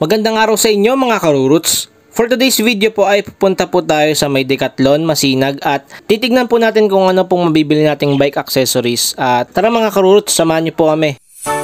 Magandang araw sa inyo mga karuruts. For today's video po ay pupunta po tayo sa may Decathlon, Masinag at titignan po natin kung ano pong mabibili nating bike accessories. At tara mga karuruts, samahan niyo po kami.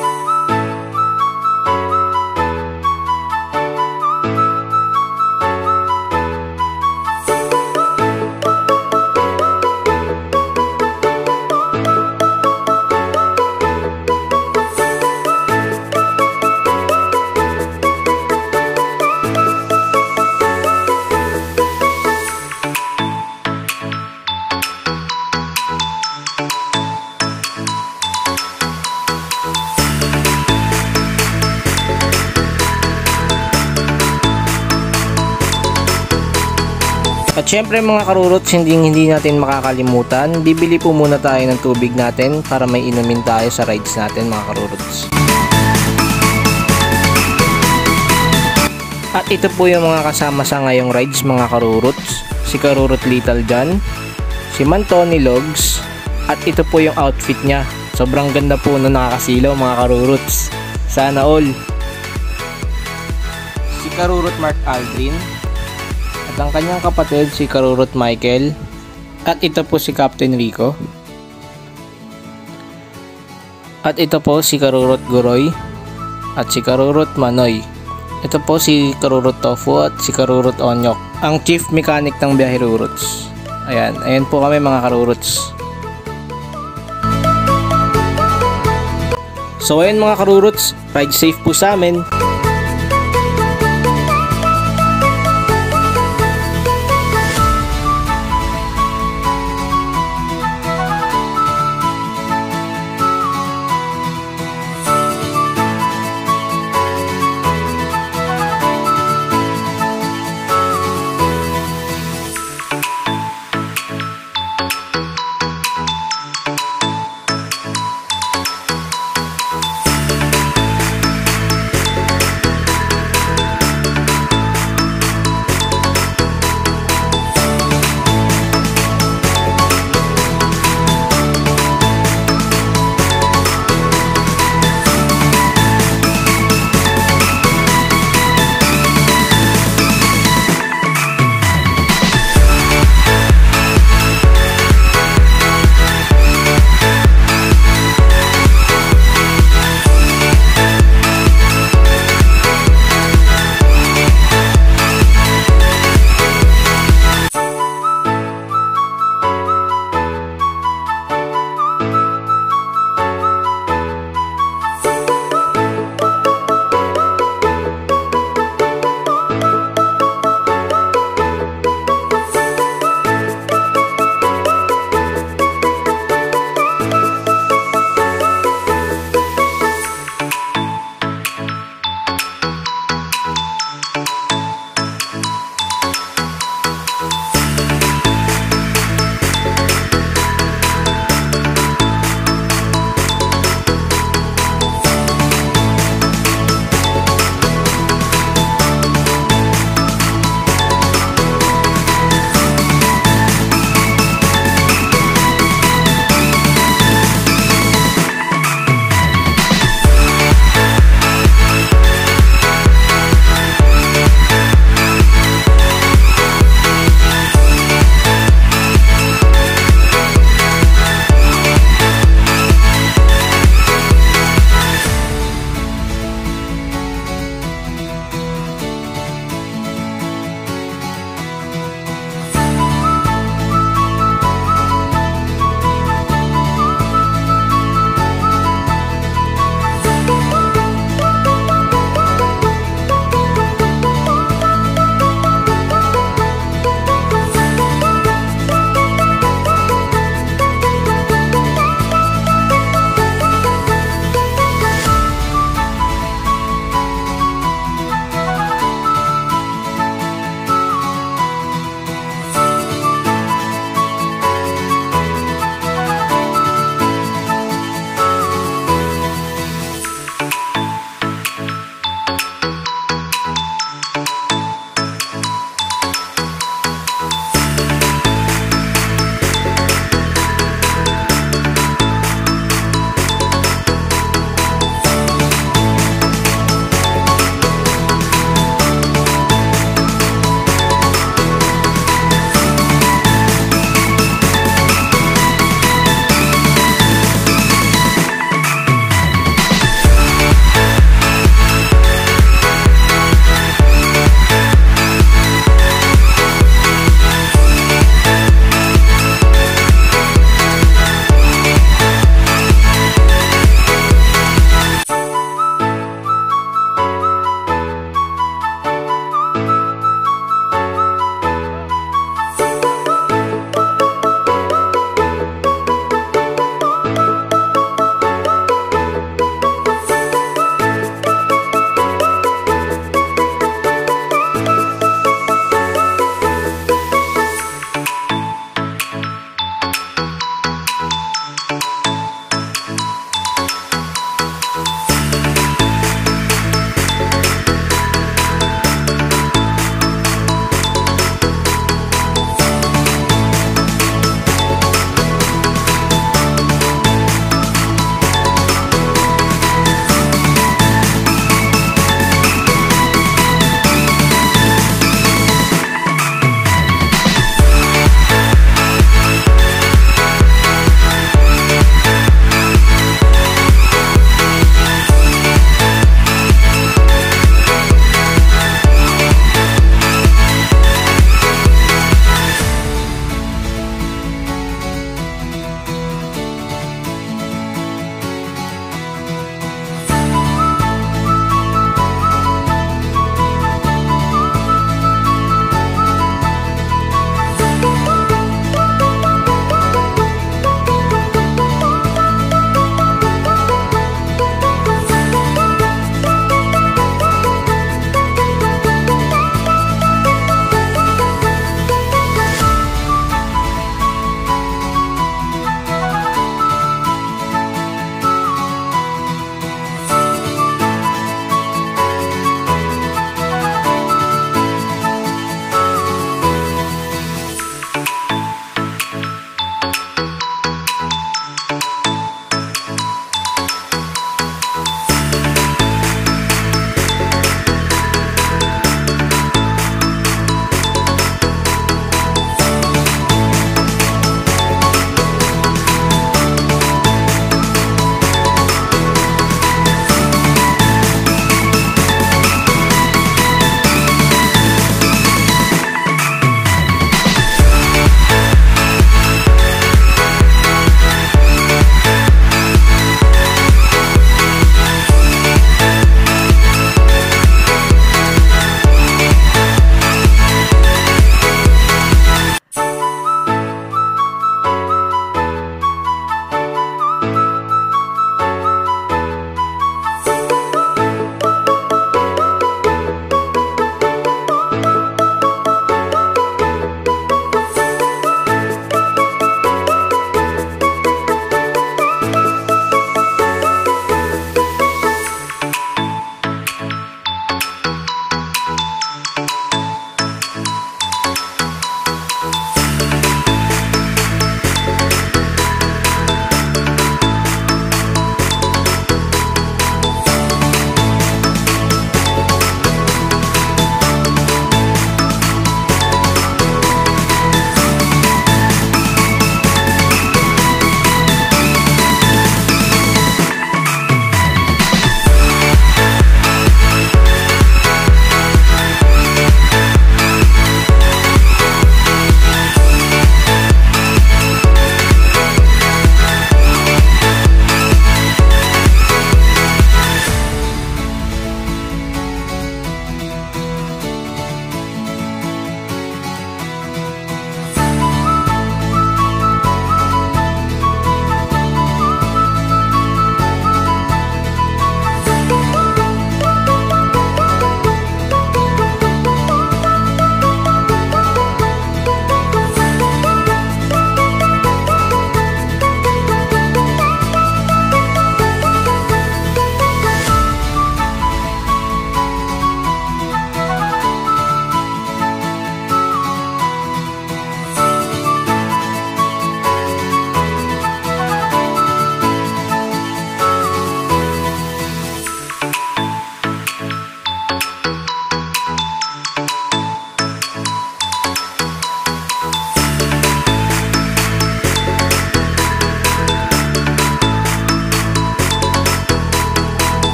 At syempre mga karuruts, hindi natin makakalimutan, bibili po muna tayo ng tubig natin para may inumin tayo sa rides natin mga karuruts. At ito po yung mga kasama sa ngayong rides mga karuruts. Si Karurut Little John, si Mantoni Logs, at ito po yung outfit niya. Sobrang ganda po na nakakasilaw mga karuruts. Sana all. Si Karurut Mark Aldrin. Ang kanyang kapatid si Karurut Michael at ito po si Captain Rico at ito po si Karurut Guroy at si Karurut Manoy. Ito po si Karurut Tofu at si Karurut Onyok, ang chief mechanic ng Biyahiruruts. Ayan po kami mga karuruts. So ayan mga karuruts, ride safe po sa amin.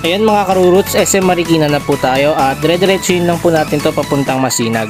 Ayan mga karurots, SM Marikina na po tayo at dire-diretsuhin lang po natin to papuntang Masinag.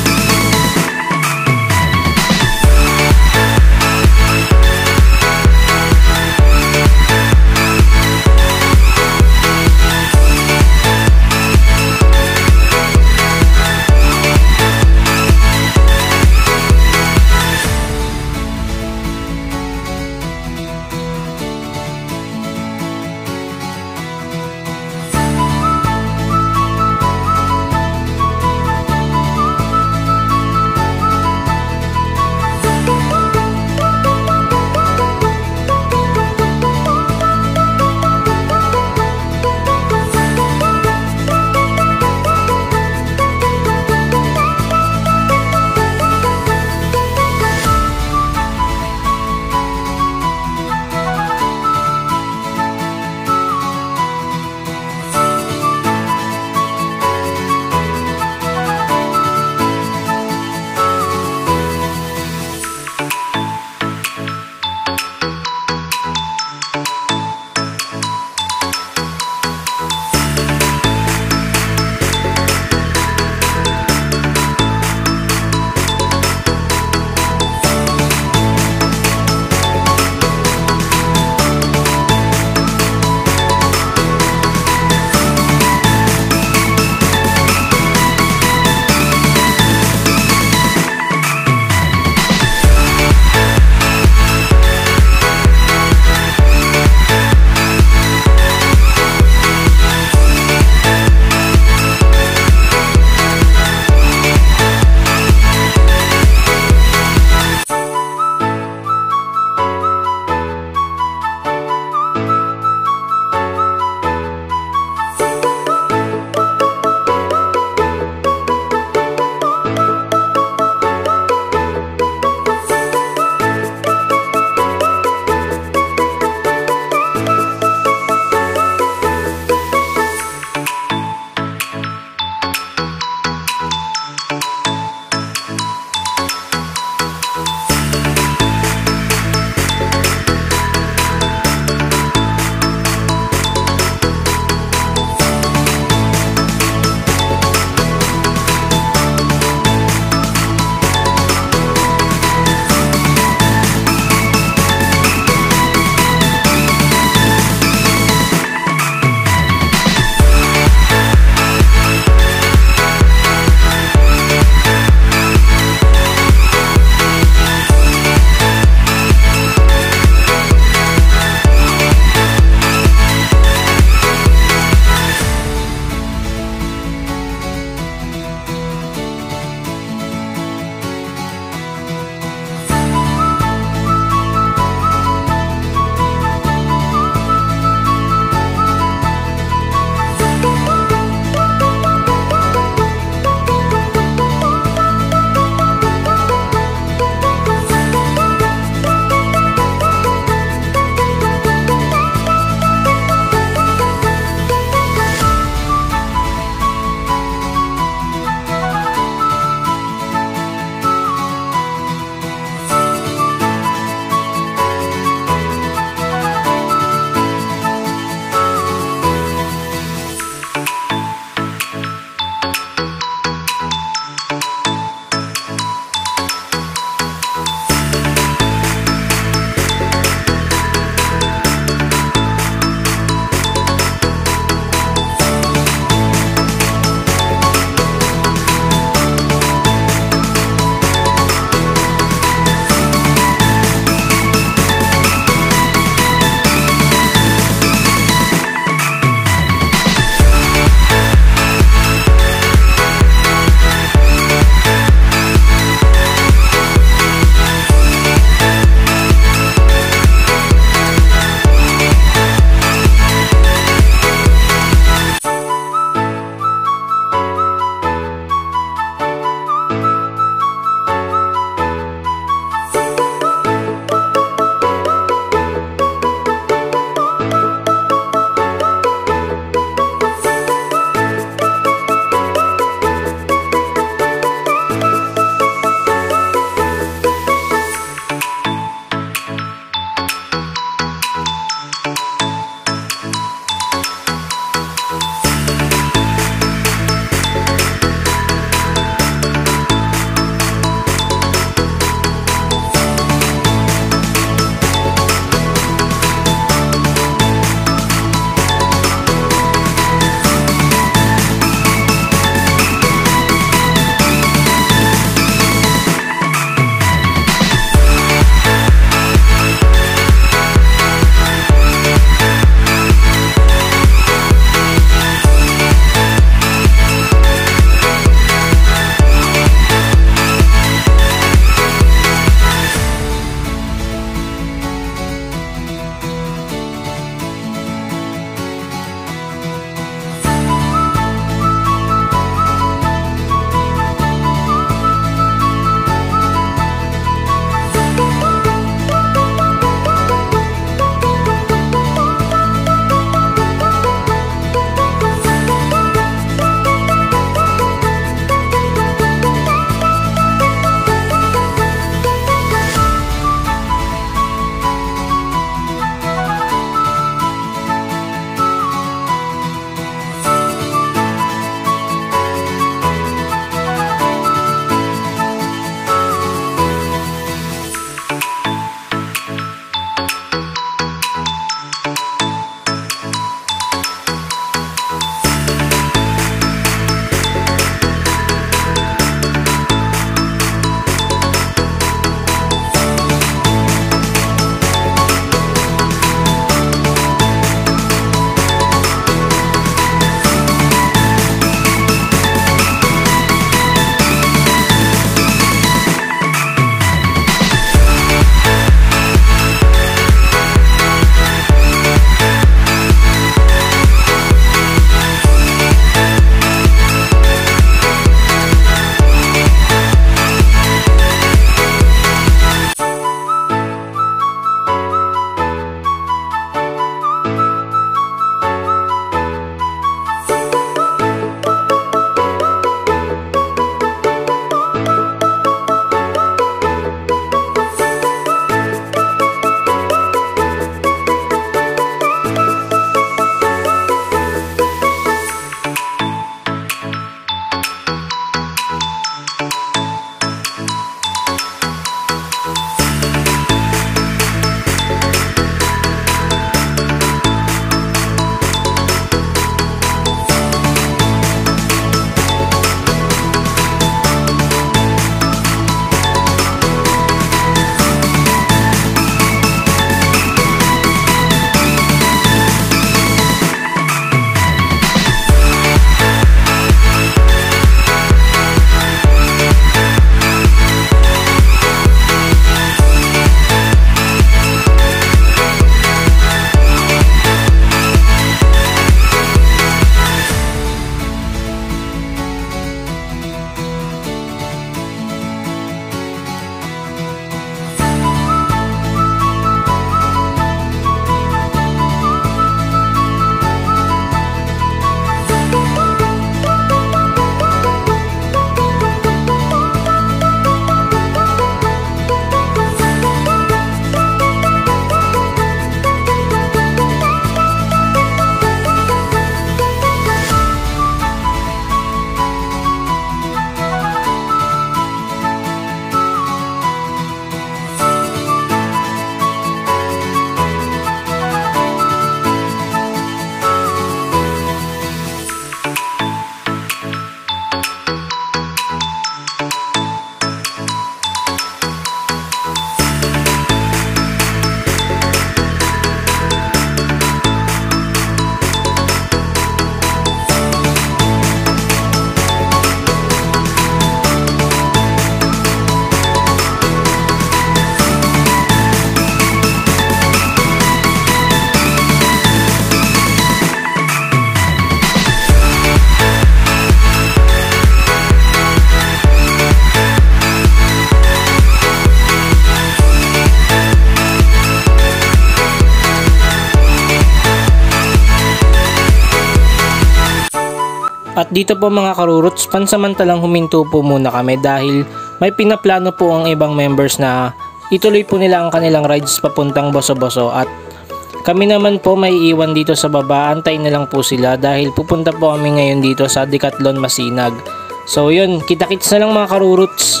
dito po mga karurots, pansamantalang huminto po muna kami dahil may pinaplano po ang ibang members na ituloy po nila ang kanilang rides papuntang Boso-Boso at kami naman po may iwan dito sa baba, antayin na lang po sila dahil pupunta po kami ngayon dito sa Decathlon Masinag. So yun, kita-kits na lang mga karurots.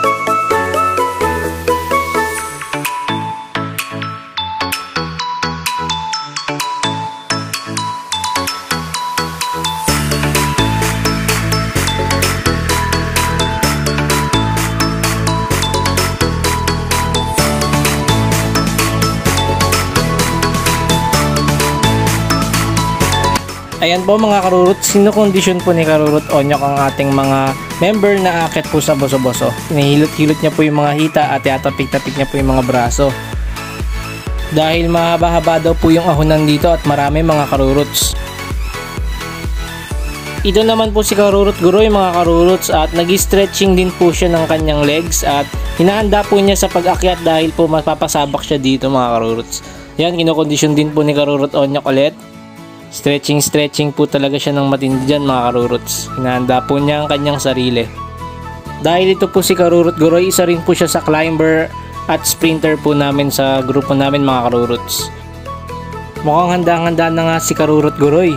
Ayan po mga karurot, sinukondisyon po ni Karurot Onyok ang ating mga member na akit po sa Boso-Boso. Hinihilot-hilot niya po yung mga hita at yatapik-tapik niya po yung mga braso. Dahil mahaba-haba daw po yung ahonan dito at marami mga karurots. Ito naman po si Karurot Goroy mga karurots at nag-stretching din po siya ng kanyang legs at hinahanda po niya sa pag-akyat dahil po mapapasabak siya dito mga karurots. Yan, kinokondisyon din po ni Karurot Onyok ulit. Stretching po talaga siya ng matindi dyan mga karurots. Hinahanda po niya ang kanyang sarili. Dahil ito po si Karurot Goroy, isa rin po siya sa climber at sprinter po namin sa grupo namin mga karurots. Mukhang handa-handa na nga si Karurot Goroy.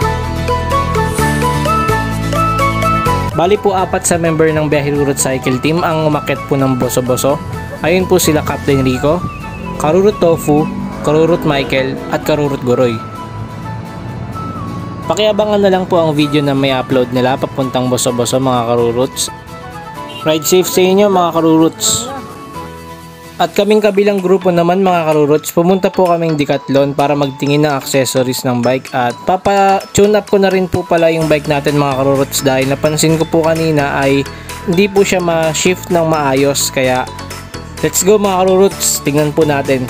Bali po 4 sa member ng Biyahe Rurot Cycle Team ang umakyat po ng Boso-Boso. Ayun po sila Captain Rico, Karurot Tofu, Karurot Michael at Karurot Goroy. Pakiabangan na lang po ang video na may upload nila papuntang Boso-Boso mga karurots. Ride safe sa inyo mga karurots. At kaming kabilang grupo naman mga karurots, pumunta po kaming Decathlon para magtingin ng accessories ng bike at papa-tune up ko na rin po pala yung bike natin mga karurots dahil napansin ko po kanina ay hindi po siya ma-shift ng maayos, kaya let's go mga karurots, tingnan po natin.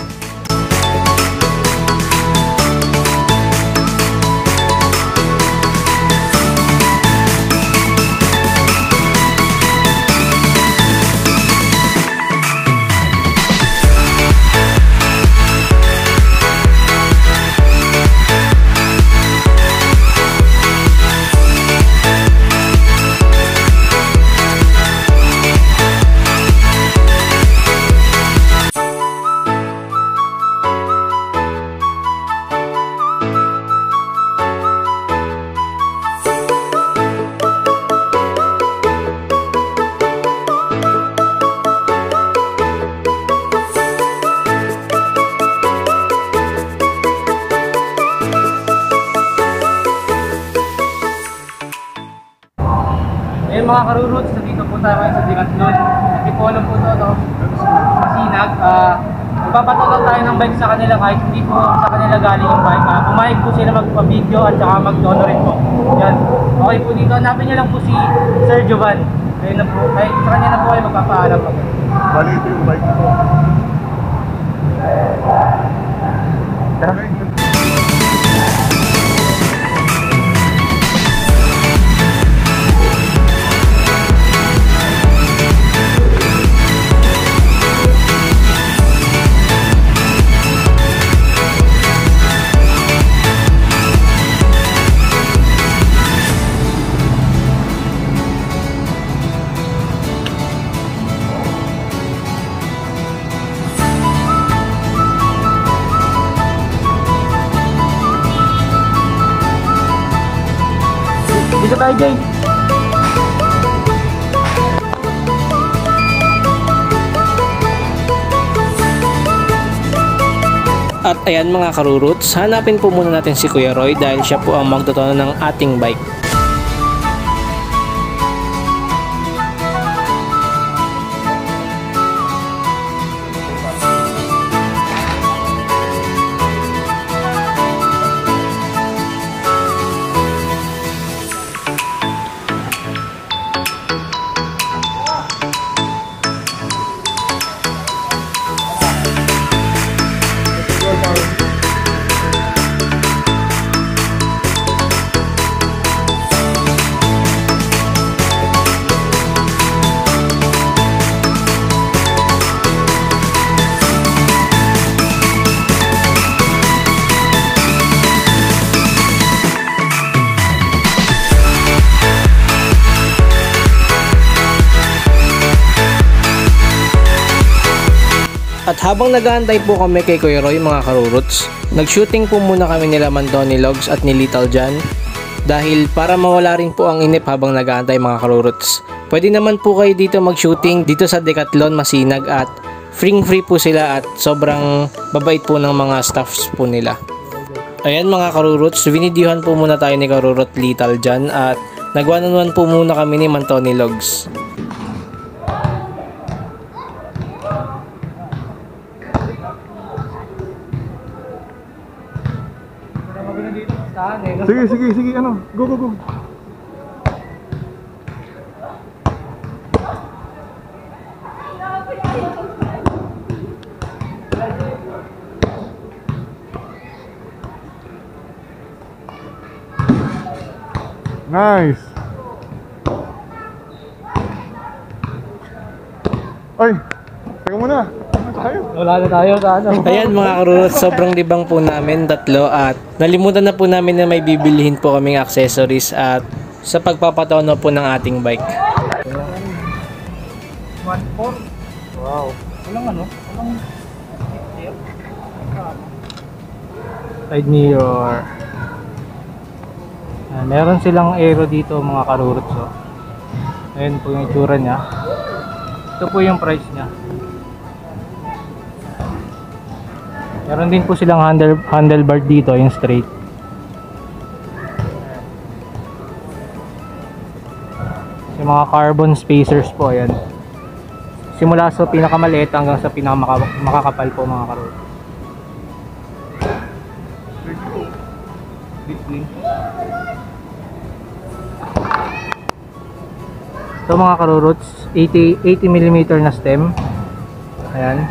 Ayun mga karurots, nandito po tayo ngayon sa Decathlon. Ipolo po ito, Masinag. Magpapatulong tayo ng bike sa kanila kahit hindi po sa kanila galing yung bike. Pumayag po sila magpa-video at saka mag-dono rin po. Yan. Okay po dito, hanapin niyo lang po si Sir Jovan. Ayun na po, kahit sa kanya na po kayo magpapaalam po. Bali ito yung bike ko. Dito tayo, Jay. At ayan mga karurots, hanapin po muna natin si Kuya Roy dahil siya po ang magtotono ng ating bike. At habang nag-aantay po kami kay Kuya Roy mga karurots, nag-shooting po muna kami nila Mandoni Logs at ni Little John dahil para mawala rin po ang inip habang nag-aantay mga karurots. Pwede naman po kayo dito mag-shooting dito sa Decathlon Masinag at free po sila at sobrang babait po ng mga staffs po nila. Ayan mga karurots, vinidyohan po muna tayo ni Karurot Little John at nag-one-on-one po muna kami ni Mandoni Logs. Sige, ano? Go. Nice. Ay, teka muna. Wala na tayo sa ano. Ayan mga karurot, sobrang libang po namin, tatlo, at nalimutan na po namin na may bibilihin po kaming accessories at sa pagpapatono po ng ating bike. 1.4. Wow. Walang ano? Walang side mirror. Meron silang aero dito mga karurot. So, ayun po yung itsura niya. Ito po yung price niya. Meron din po silang handlebar dito, yung straight. Yung mga carbon spacers po, ayan. Simula sa pinakamaliit hanggang sa pinakamakakapal po mga karurot. Ito mga karurots, 80mm na stem. Ayan.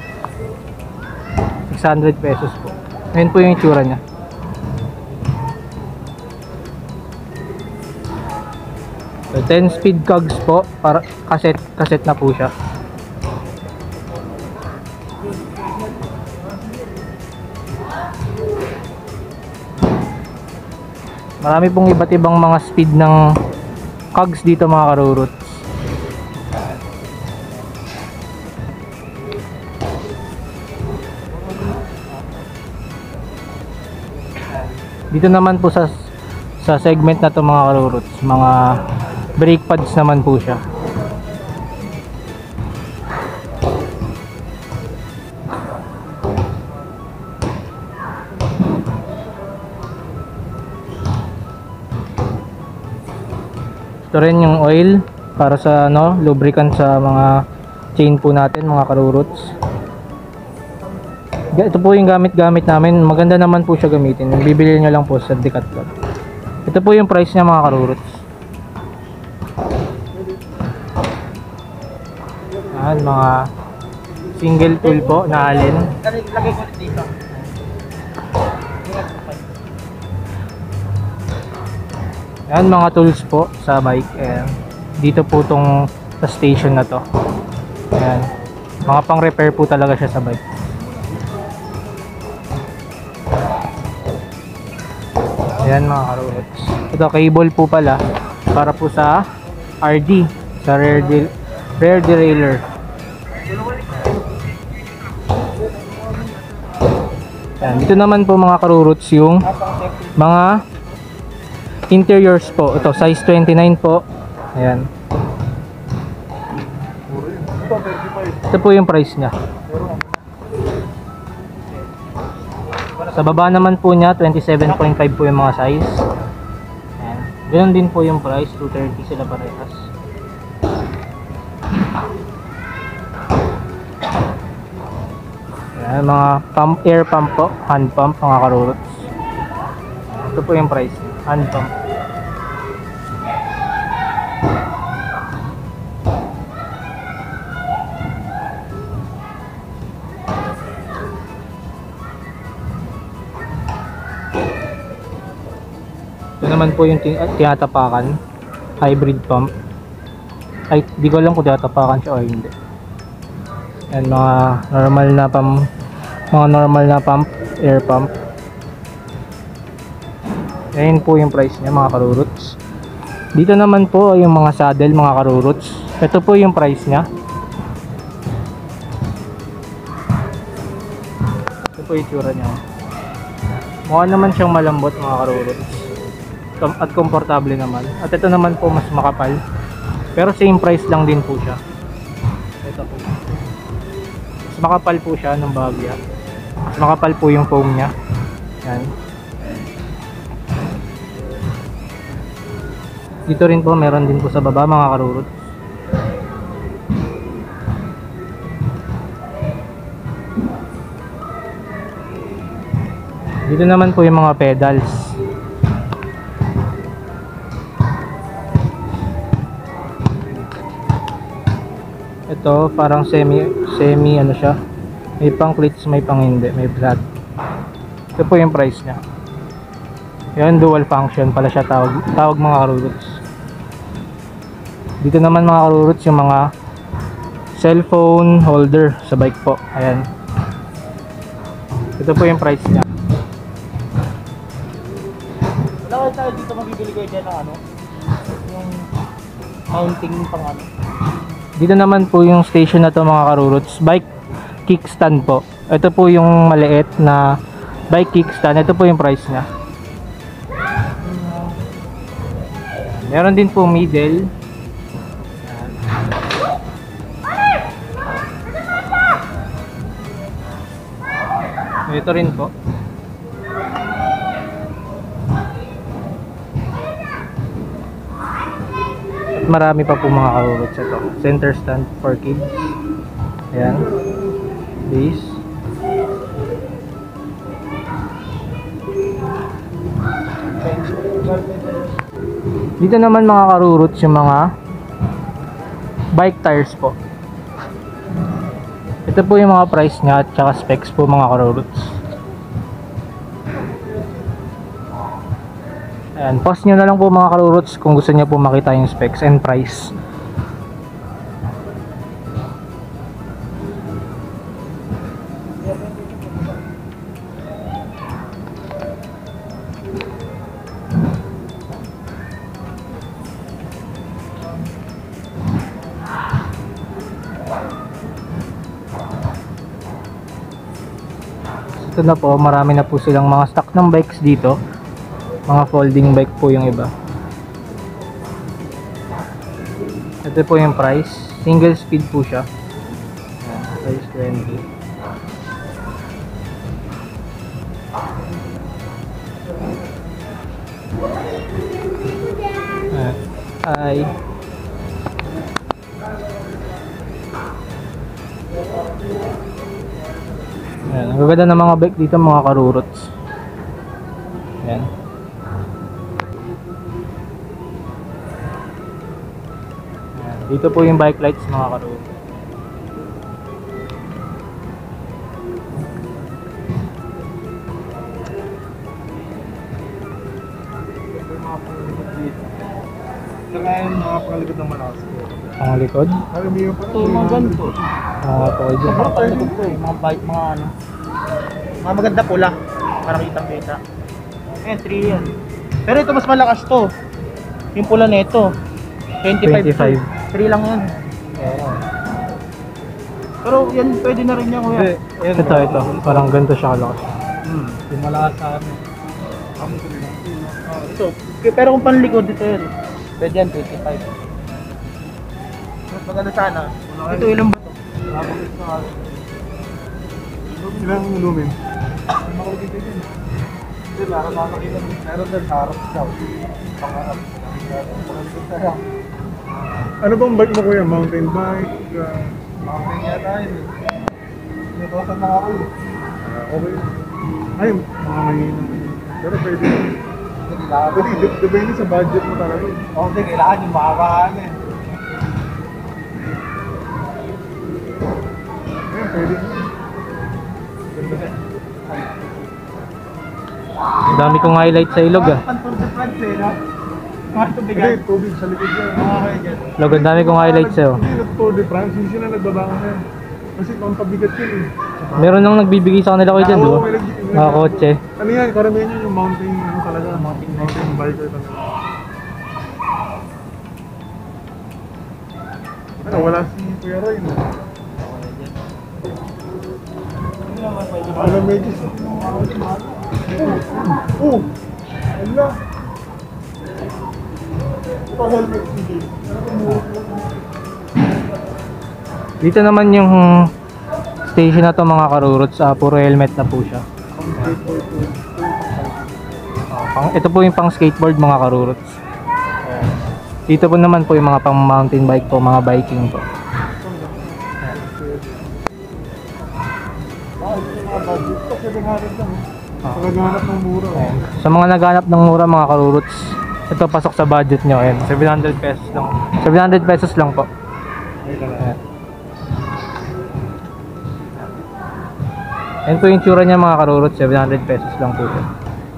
600 pesos po. Ayan po yung itsura niya. So, 10 speed cogs po, para cassette na po siya. Marami pong iba't ibang mga speed ng cogs dito mga karurots. Dito naman po sa segment na to mga karurots, mga brake pads naman po siya. Ito rin yung oil para sa lubricant sa mga chain po natin mga karurots. Ito po yung gamit namin. Maganda naman po siya gamitin. Bibili nyo lang po sa Decathlon. Ito po yung price niya mga karurots. Ayan, mga single tool po na alin. Lagay ko dito. Ayan mga tools po sa bike. Ayan. Dito po tong sa station na to. Ayan. Mga pang repair po talaga siya sa bike. Ayan mga karurots. Ito cable po pala para po sa RD, sa rear derailleur. Ayan. Dito naman po mga karurots yung mga interiors po. Ito size 29 po. Ayan. Ito po yung price niya. Sa baba naman po niya 27.5 po yung mga size. Ayan. Ganun din po yung price, 230 sila parehas. Ayan, mga air pump po, hand pump mga karurots. Ito po yung price, hand pump. Ito naman po yung tinatapakan, hybrid pump. Ay, di ko alam kung tinatapakan siya o hindi. Ayan, mga normal na pump, air pump. Ayan po yung price niya mga karurots. Dito naman po yung mga saddle mga karurots. Ito po yung price niya. po yung itsura niya. Mukha naman siyang malambot mga karurots. At komportable naman. At ito naman po mas makapal. Pero same price lang din po siya. Ito po. Mas makapal po siya ng Bahagya. Mas makapal po yung foam niya. Yan. Dito rin po meron din po sa baba mga karurots. Dito naman po yung mga pedals. Ito parang semi ano siya. May pang cleats, may pang hindi, may flat. Ito po yung price niya. Yan, dual function pala siya tawag mga karurots. Dito naman mga karurots yung mga cellphone holder sa bike po. Ayan. Ito po yung price niya. Wala tayo dito mabibili kayo dyan ng ano? Yung mounting pang ano? Dito naman po yung station na to mga karurots. Bike kickstand po. Ito po yung maliit na bike kickstand. Ito po yung price niya. Meron din po middle. Ito rin po. At marami pa po mga karurots ito. Center stand for kids. Ayan. Base. Dito naman mga karurots yung mga bike tires po. Ito po yung mga price nya at saka specs po mga karurots. Ayan, pause nyo na lang po mga karurots kung gusto nyo po makita yung specs and price. Ito na po, marami na po silang mga stock ng bikes dito. Mga folding bike po yung iba. Ito po yung price. Single speed po siya. Ayan, price 20. Hi. Ayan, ang gaganda ng mga bike dito mga karurots. Ayan. Ayan. Dito po yung bike lights mga karurots. Saka yung mga pangalikod ng malakas. Pangalikod? Alam mo yung Ito, mga ganito. Pangalikod. Mga pangalikod ko eh. Mga bike, mga ano. Mga maganda pula. Para kitang kita. Ayan, 3 yan. Pero ito mas malakas to. Yung pula na ito. 25. 3 lang yan. Oo. Pero yan, pwede na rin yan kuya. Ito. Parang ganito siya kalakas. Yung malakas sa amin. Ito. Pero kung panlikod dito yun. Pwede yan, 25. Mas maganda sana. Ito ilang ba ito? Ilang lumen? Meron din harap daw. Pangarap. Ano bang bike mo kuya? Mountain bike? Mountain yata yun eh. May tosan na ako eh. Okay. Ay, mga mahina. Pero pwede. Kailangan Pwede, depende sa budget mo talaga. okay, kailangan yung makakahan eh. Ayun, pwede. Ang dami kong highlight sa ilog ah. Pantur sa France eh, no? Mga Hindi, tubigan. tubig sa likod yan. Okay, dyan. Log, ang dami kong highlight sa'yo. Hindi, nag-Tour de France. Hindi sila nagbabangon yan. Kasi pampabigat yun eh. Meron nang nagbibigay sa kanila ko dyan, di ba? Oo, may Mga kotse. Ano yan? Karamihan yun yung mountain, ano talaga? Mountain biker talaga. Ano, wala si Kuya Roy, no? Ano medis? Oh! Ala! Ito helmet hindi. Dito naman yung station na to mga karurots, puro helmet na po siya. Ito po yung pang skateboard mga karurots. Dito po naman po yung mga pang mountain bike po, mga biking po. Kasi naghanap lang. Naghanap ng mura. Sa mga naghanap ng mura mga karurots, ito pasok sa budget nyo. Ayan, 700 pesos lang. 700 pesos lang po. Ayan. Ayan po yung tsura niya mga karurots, 700 pesos lang po siya.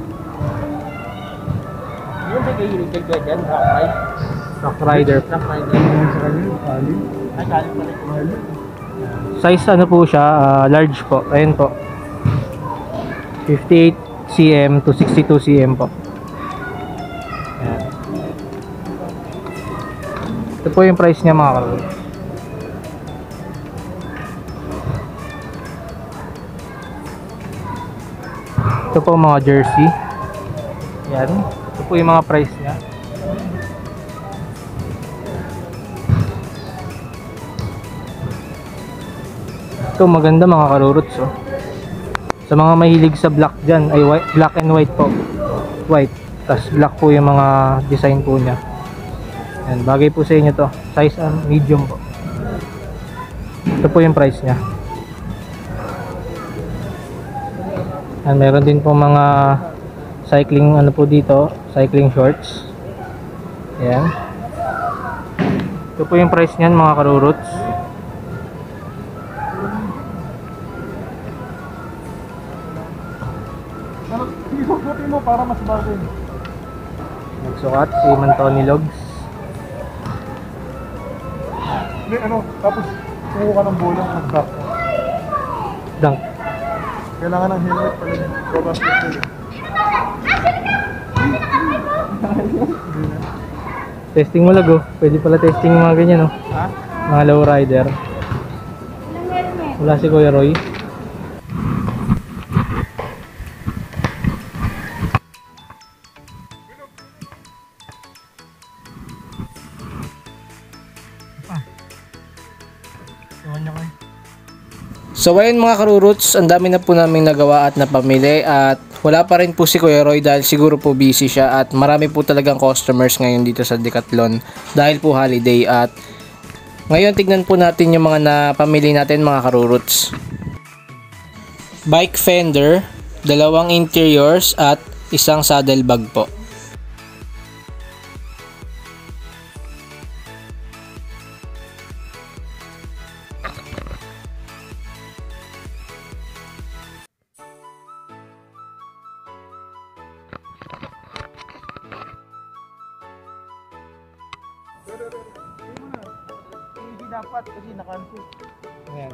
Yung may kahilig ka dyan, rock Rock Rider. Rock rider. Sa kanya, kali. Ay, galing pala. Kali. Size ano po siya, large po. Ayan po. 58 cm to 62 cm po. Ayan. Ito po yung price niya mga karurots. Ito po mga jersey. Yan. Ito po yung mga price niya. Ito maganda mga karurots oh. Sa mga mahilig sa black dyan, ay white, black and white po. White. Tapos black po yung mga design po niya. Yan. Bagay po sa inyo to. Size medium po. Ito po yung price niya. And meron din po mga cycling ano po dito, cycling shorts. Ayan. Ito po yung price niyan mga karurots. Ano, isusutin mo para mas bagay. Nagsukat si Mantoni Logs. Hindi, ano, tapos kumuha ka ng bola mag-back. Dunk. Kailangan ng helmet pala yun. Babasket ko yun. Testing mo lag oh. Pwede pala testing yung mga ganyan oh. Ha? Mga low rider. Wala si Kuya Roy. So ayun mga karurots, ang dami na po naming nagawa at napamili at wala pa rin po si Kuya Roy dahil siguro po busy siya at marami po talagang customers ngayon dito sa Decathlon dahil po holiday. At ngayon tignan po natin yung mga napamili natin mga karurots. Bike fender, 2 interiors at isang saddle bag po. Hindi dapat kasi nakanto. Ayan.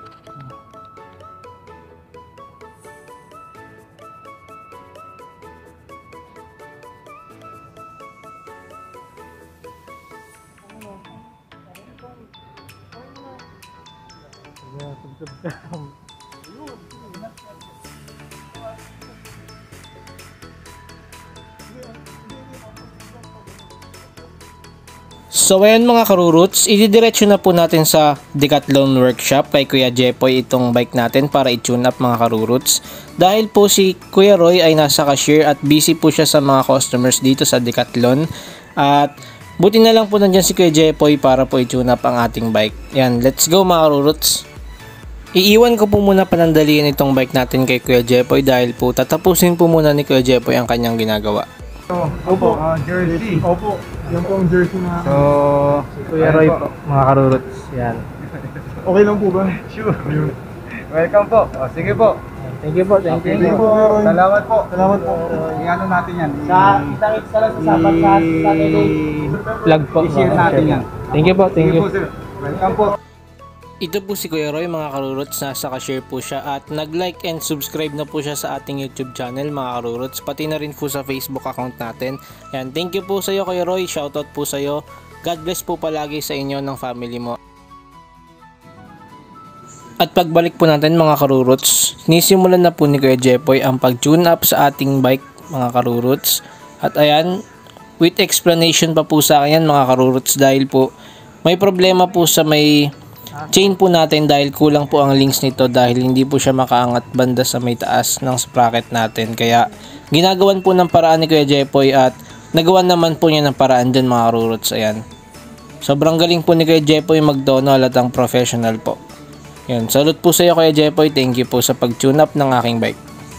So ayan mga karurots, ididiretso na po natin sa Decathlon workshop kay Kuya Jepoy itong bike natin para i-tune up mga karurots. Dahil po si Kuya Roy ay nasa cashier at busy po siya sa mga customers dito sa Decathlon. At buti na lang po nandyan si Kuya Jepoy para po i-tune up ang ating bike. Yan, let's go mga karurots. Iiwan ko po muna panandalian itong bike natin kay Kuya Jepoy dahil po tatapusin po muna ni Kuya Jepoy ang kanyang ginagawa. Opo, jersey. Opo, yan po ang jersey na. So, si Kuya Roy po, mga karurots. Yan. Okay lang po ba? Sure. Welcome po. O, sige po. Thank you po, thank you. Thank you po, Kuya Roy. Salamat po. Salamat po. Iano natin yan. Kitang-kita lang sa sapat sa Saturday. Vlog po. I-share natin yan. Thank you po, thank Sige you. po, sir. Welcome po. Ito po si Kuya Roy mga karurots, nasa ka-share po siya at nag-like and subscribe na po siya sa ating YouTube channel mga karurots, pati na rin po sa Facebook account natin. Yan, thank you po sa iyo Kuya Roy, shoutout po sa iyo. God bless po palagi sa inyo ng family mo. At pagbalik po natin mga karurots, sinisimulan na po ni Kuya Jepoy ang pag-tune up sa ating bike mga karurots. At ayan, with explanation pa po sa akin yan mga karurots dahil po may problema po sa may chain po natin dahil kulang po ang links nito dahil hindi po siya makaangat banda sa may taas ng sprocket natin. Kaya ginagawan po ng paraan ni Kuya Jepoy at nagawan naman po niya ng paraan dyan mga karurots. Ayan. Sobrang galing po ni Kuya Jepoy mag-donal at ang professional po. Yan, salute po sa iyo Kuya Jepoy. Thank you po sa pag-tune up ng aking bike.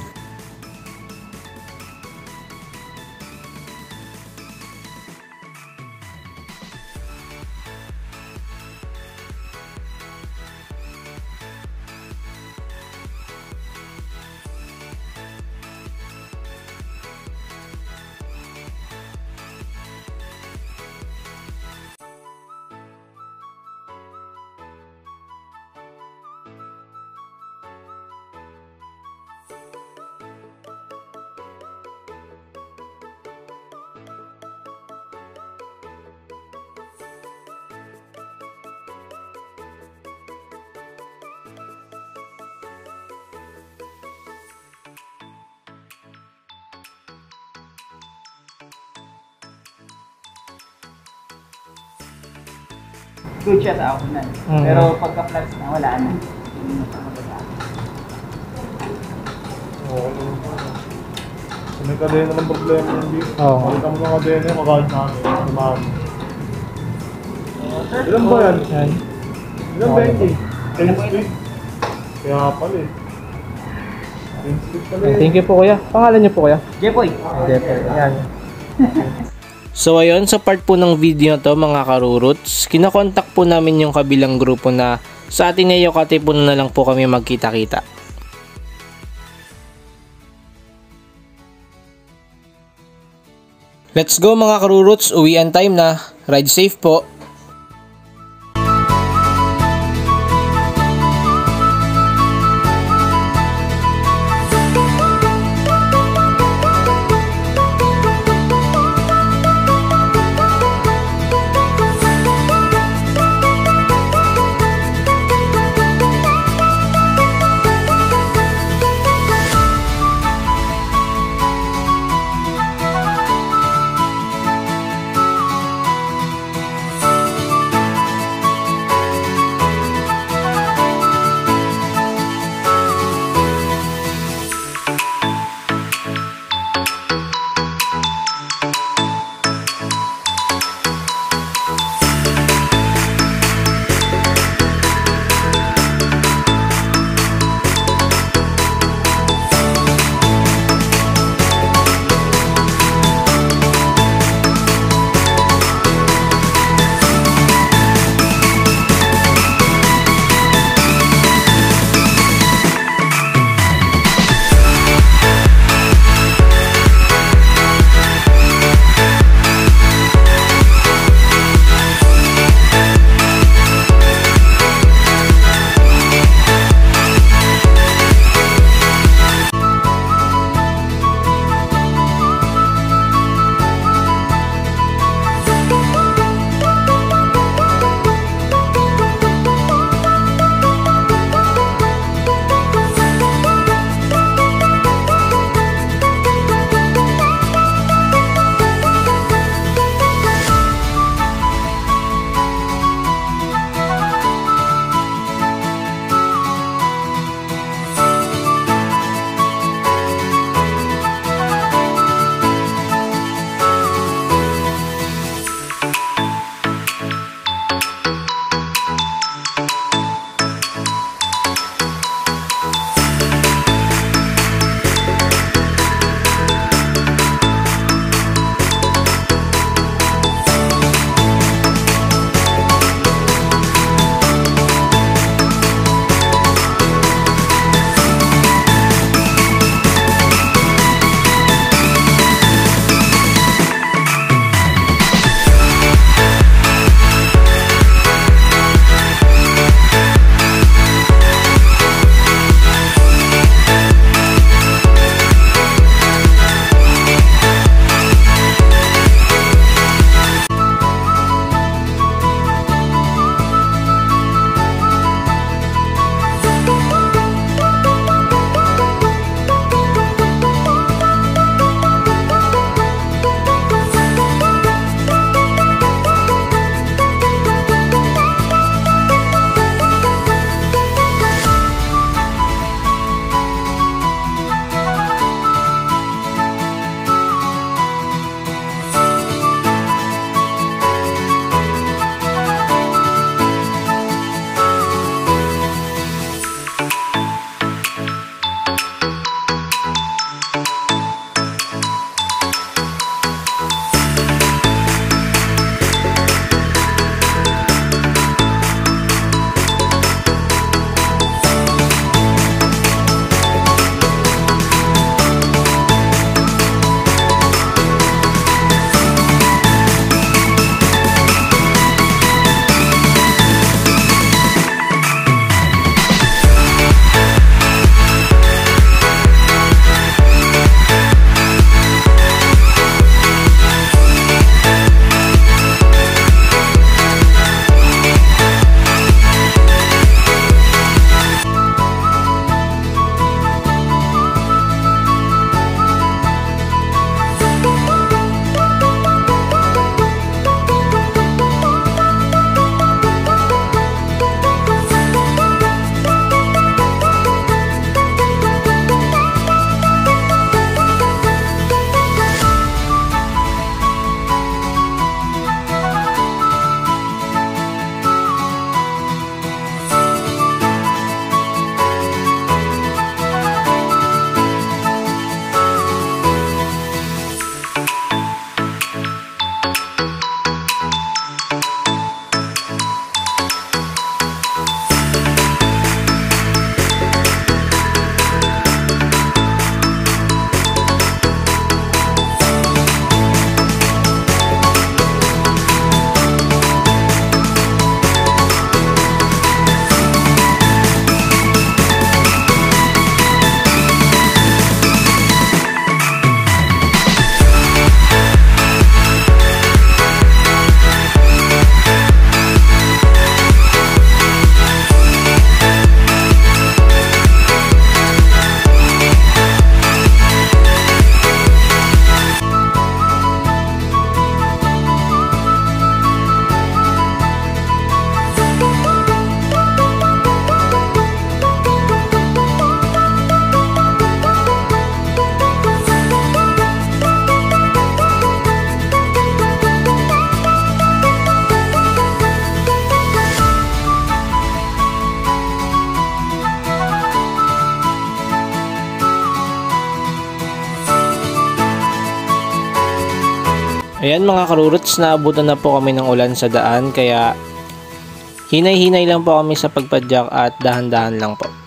Good siya sa ako na. Pero pagka-flags na, wala na. Hindi na siya magagawa. Oo. So, may kadena ng problema hindi. Oo. Pakita mo ng kadena yung kagalit namin. Tumahan. Ilan ba yan? Yan. Ilan ba yun? 10 speed? Kaya pala eh. 10 speed pala eh. Thank you po Kuya. Pangalan niyo po Kuya? Jepoy! Jepoy. Yan. So ayun, sa part po ng video na to mga karurots, kinakontak po namin yung kabilang grupo na sa atin na Yokate po na lang po kami magkita-kita. Let's go mga karurots, uwian time na. Ride safe po. Ayan mga karurots, naabutan na po kami ng ulan sa daan kaya hinay-hinay lang po kami sa pagpadyak at dahan-dahan lang po.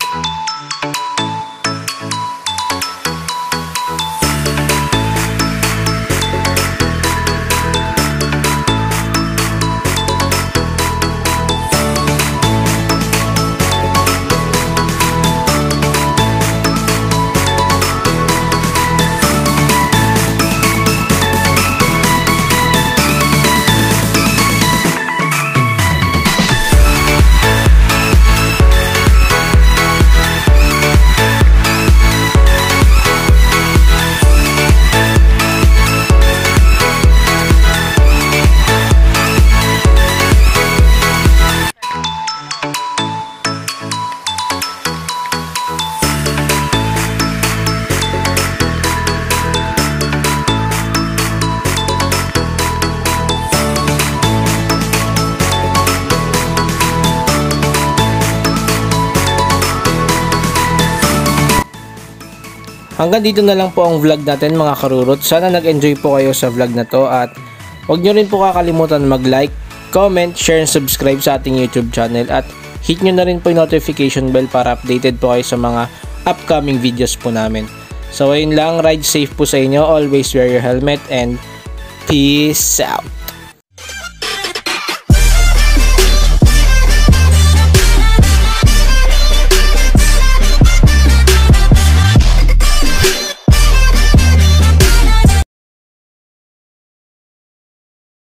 Hanggang dito na lang po ang vlog natin mga karurot. Sana nag-enjoy po kayo sa vlog na to at huwag nyo rin po kakalimutan mag-like, comment, share, and subscribe sa ating YouTube channel at hit nyo na rin po yung notification bell para updated po kayo sa mga upcoming videos po namin. So ayun lang, ride safe po sa inyo, always wear your helmet and peace out!